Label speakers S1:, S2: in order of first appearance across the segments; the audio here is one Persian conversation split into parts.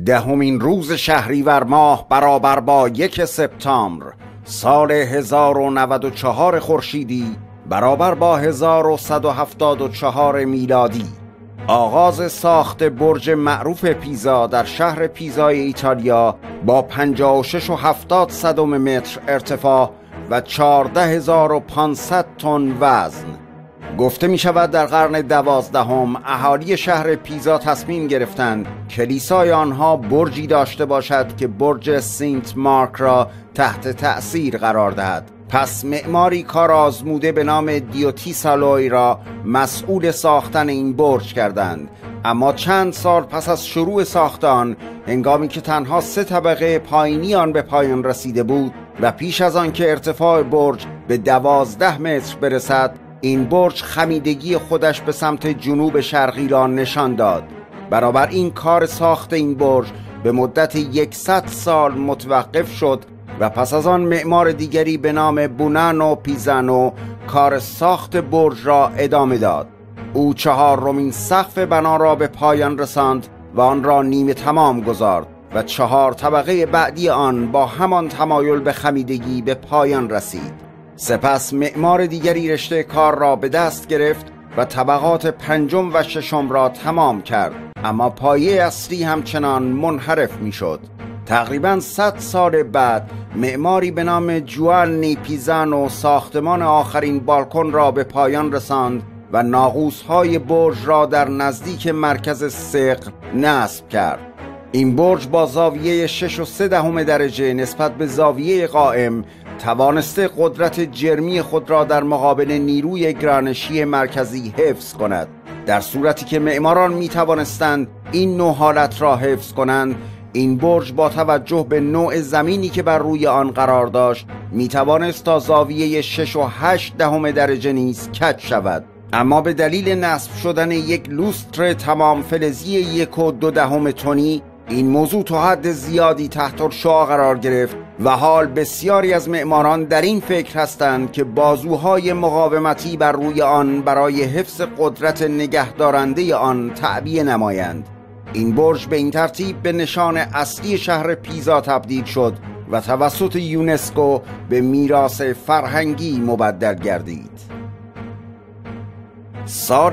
S1: دهمین روز شهریور ماه برابر با 1 سپتامبر سال 1094 خورشیدی برابر با 1174 میلادی آغاز ساخت برج معروف پیزا در شهر پیزای ایتالیا با 56.70 متر ارتفاع و 14,500 تن وزن. گفته می شود در قرن 12 اهالی شهر پیزا تصمیم گرفتند کلیسای آنها برجی داشته باشد که برج سینت مارک را تحت تأثیر قرار دهد. پس معماری کار آزموده به نام دیوتی سالوی را مسئول ساختن این برج کردند، اما چند سال پس از شروع ساخت آن، هنگامی که تنها 3 طبقه پایینی آن به پایان رسیده بود و پیش از آن که ارتفاع برج به 12 متر برسد، این برج خمیدگی خودش به سمت جنوب شرقی را نشان داد. برابر این کار ساخت این برج به مدت 100 سال متوقف شد و پس از آن معمار دیگری به نام بونانو پیزانو کار ساخت برج را ادامه داد. او 4مین سقف بنا را به پایان رساند و آن را نیمه تمام گذارد و 4 طبقه بعدی آن با همان تمایل به خمیدگی به پایان رسید. سپس معمار دیگری رشته کار را به دست گرفت و طبقات 5 و 6 را تمام کرد، اما پایه اصلی همچنان منحرف می شد. تقریباً 100 سال بعد معماری به نام جوانی پیزانو ساختمان آخرین بالکن را به پایان رساند و ناقوس‌های برج را در نزدیک مرکز ثقل نصب کرد. این برج با زاویه 6.3 درجه نسبت به زاویه قائم توانسته قدرت جرمی خود را در مقابل نیروی گرانشی مرکزی حفظ کند. در صورتی که معماران می توانستند این نوع حالت را حفظ کنند، این برج با توجه به نوع زمینی که بر روی آن قرار داشت می توانست تا زاویه 6.8 درجه نیز کج شود. اما به دلیل نصب شدن یک لوستر تمام فلزی 1.2 تنی این موضوع تا حد زیادی تحت الشعاع قرار گرفت و حال بسیاری از معماران در این فکر هستند که بازوهای مقاومتی بر روی آن برای حفظ قدرت نگهدارنده آن تعبیه نمایند. این برج به این ترتیب به نشان اصلی شهر پیزا تبدیل شد و توسط یونسکو به میراث فرهنگی مبدل گردید. سال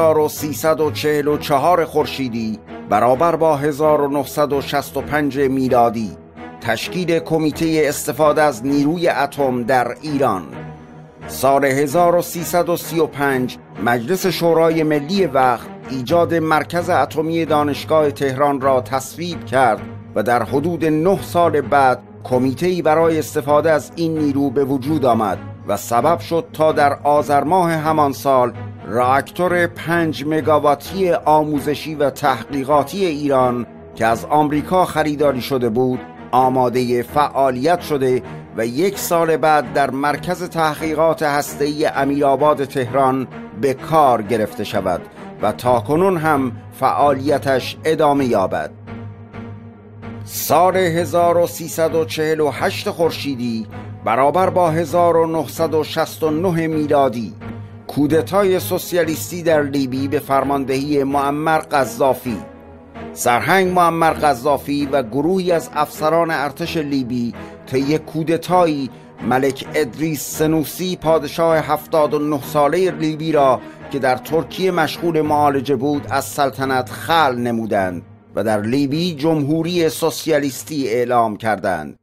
S1: 1344 خورشیدی برابر با 1965 میلادی تشکیل کمیته استفاده از نیروی اتم در ایران. سال 1335 مجلس شورای ملی وقت ایجاد مرکز اتمی دانشگاه تهران را تصویب کرد و در حدود 9 سال بعد کمیته‌ای برای استفاده از این نیرو به وجود آمد و سبب شد تا در آذر ماه همان سال راکتور 5 مگاواتی آموزشی و تحقیقاتی ایران که از آمریکا خریداری شده بود آماده فعالیت شده و 1 سال بعد در مرکز تحقیقات هسته‌ای امیرآباد تهران به کار گرفته شود و تاکنون هم فعالیتش ادامه یابد. سال 1348 خورشیدی برابر با 1969 میلادی کودتای سوسیالیستی در لیبی به فرماندهی معمر قذافی. سرهنگ معمر قذافی و گروهی از افسران ارتش لیبی طی کودتایی ملک ادریس سنوسی پادشاه 79 ساله لیبی را که در ترکیه مشغول معالجه بود از سلطنت خلع نمودند و در لیبی جمهوری سوسیالیستی اعلام کردند.